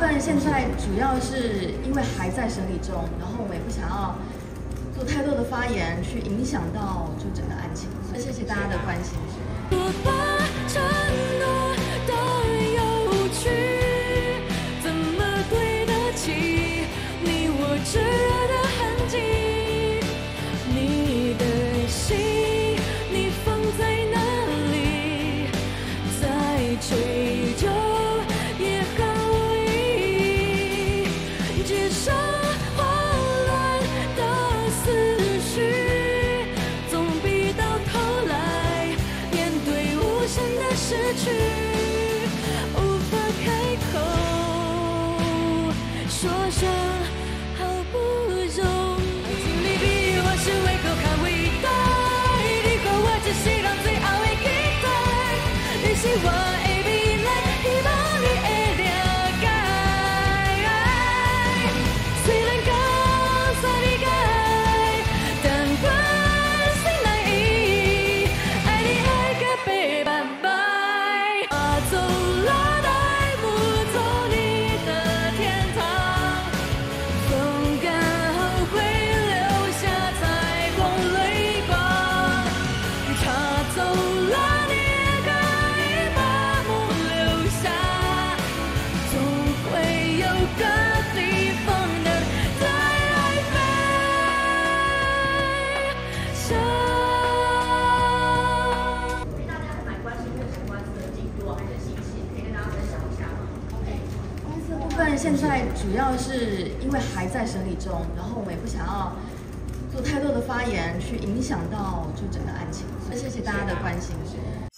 分现在主要是因为还在审理中，然后我们也不想要做太多的发言，去影响到就整个案情，所以谢谢大家的关心。 我把承诺都有趣，怎么对得起你我炙热的痕迹？你的心，你放在哪里？再追究也毫无意义，至少慌乱的思绪，总比到头来面对无限的失去，无法开口说声好不容易。你比我是为够较伟大，你看我只是人最后的期待，你是我的未来，希望你会了解。虽然讲再理解，但我心内意，爱你爱个白白白，走了带不走你的天堂，风干后会留下彩虹泪光，他走了你也可以把梦留下，总会有个地方能带爱飞翔。 大家还蛮关心日前官司的进度还是信息，可以跟大家分享一下吗？ 公司部分现在主要是因为还在审理中，然后我们也不想要做太多的发言，去影响到就整个案情，所以谢谢大家的关心。